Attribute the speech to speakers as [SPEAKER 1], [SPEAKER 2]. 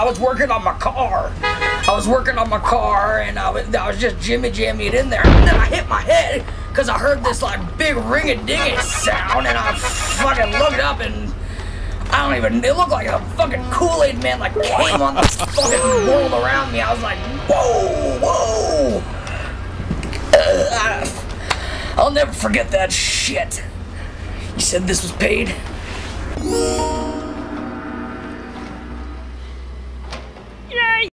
[SPEAKER 1] I was working on my car. And I was just jimmy it in there. And then I hit my head because I heard this like big ring-a-ding sound, and I fucking looked up and it looked like a fucking Kool-Aid man like came on the fucking world around me. I was like, whoa. I'll never forget that shit. You said this was paid?